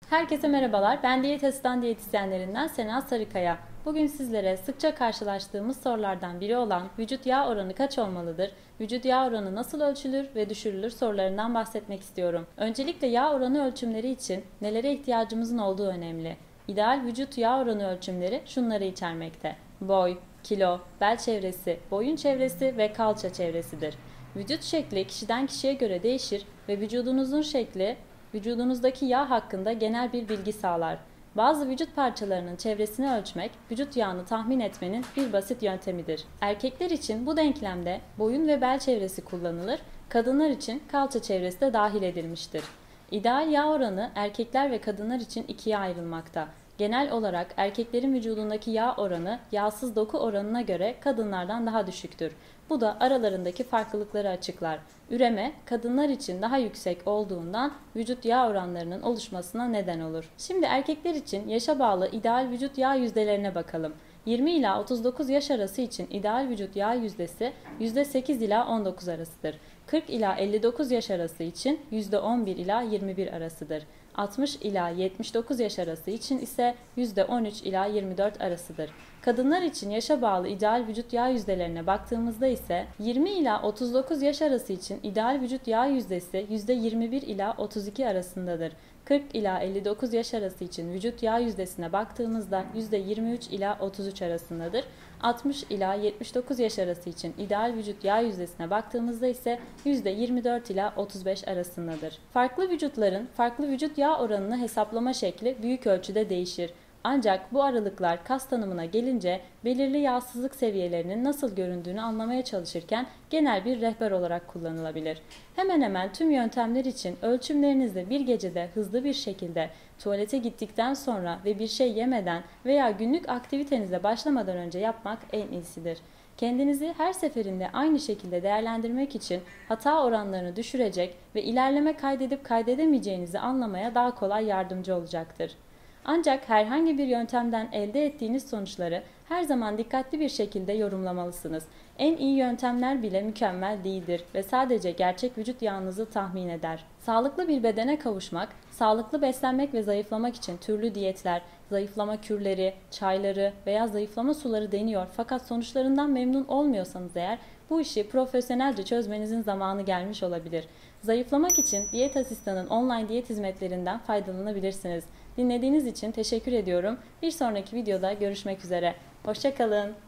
Herkese merhabalar. Ben diyet asistan diyetisyenlerinden Sena Sarıkaya. Bugün sizlere sıkça karşılaştığımız sorulardan biri olan vücut yağ oranı kaç olmalıdır, vücut yağ oranı nasıl ölçülür ve düşürülür sorularından bahsetmek istiyorum. Öncelikle yağ oranı ölçümleri için nelere ihtiyacımızın olduğu önemli. İdeal vücut yağ oranı ölçümleri şunları içermekte: boy, kilo, bel çevresi, boyun çevresi ve kalça çevresidir. Vücut şekli kişiden kişiye göre değişir ve vücudunuzun şekli vücudunuzdaki yağ hakkında genel bir bilgi sağlar. Bazı vücut parçalarının çevresini ölçmek, vücut yağını tahmin etmenin bir basit yöntemidir. Erkekler için bu denklemde boyun ve bel çevresi kullanılır, kadınlar için kalça çevresi de dahil edilmiştir. İdeal yağ oranı erkekler ve kadınlar için ikiye ayrılmakta. Genel olarak erkeklerin vücudundaki yağ oranı yağsız doku oranına göre kadınlardan daha düşüktür. Bu da aralarındaki farklılıkları açıklar. Üreme kadınlar için daha yüksek olduğundan vücut yağ oranlarının oluşmasına neden olur. Şimdi erkekler için yaşa bağlı ideal vücut yağ yüzdelerine bakalım. 20 ila 39 yaş arası için ideal vücut yağ yüzdesi %8 ila 19 arasıdır. 40 ila 59 yaş arası için %11 ila 21 arasıdır. 60 ila 79 yaş arası için ise %13 ila 24 arasıdır. Kadınlar için yaşa bağlı ideal vücut yağ yüzdelerine baktığımızda ise 20 ila 39 yaş arası için ideal vücut yağ yüzdesi %21 ila 32 arasındadır. 40 ila 59 yaş arası için vücut yağ yüzdesine baktığımızda %23 ila 33 arasındadır. 60 ila 79 yaş arası için ideal vücut yağ yüzdesine baktığımızda ise %24 ila 35 arasındadır. Farklı vücutların farklı vücut yağ oranını hesaplama şekli büyük ölçüde değişir. Ancak bu aralıklar kas tanımına gelince belirli yağsızlık seviyelerinin nasıl göründüğünü anlamaya çalışırken genel bir rehber olarak kullanılabilir. Hemen hemen tüm yöntemler için ölçümlerinizi bir gecede hızlı bir şekilde tuvalete gittikten sonra ve bir şey yemeden veya günlük aktivitenize başlamadan önce yapmak en iyisidir. Kendinizi her seferinde aynı şekilde değerlendirmek için hata oranlarını düşürecek ve ilerleme kaydedip kaydedemeyeceğinizi anlamaya daha kolay yardımcı olacaktır. Ancak herhangi bir yöntemden elde ettiğiniz sonuçları her zaman dikkatli bir şekilde yorumlamalısınız. En iyi yöntemler bile mükemmel değildir ve sadece gerçek vücut yağınızı tahmin eder. Sağlıklı bir bedene kavuşmak, sağlıklı beslenmek ve zayıflamak için türlü diyetler, zayıflama kürleri, çayları veya zayıflama suları deniyor fakat sonuçlarından memnun olmuyorsanız eğer bu işi profesyonelce çözmenizin zamanı gelmiş olabilir. Zayıflamak için Diyet Asistan'ın online diyet hizmetlerinden faydalanabilirsiniz. Dinlediğiniz için teşekkür ediyorum. Bir sonraki videoda görüşmek üzere. Hoşça kalın.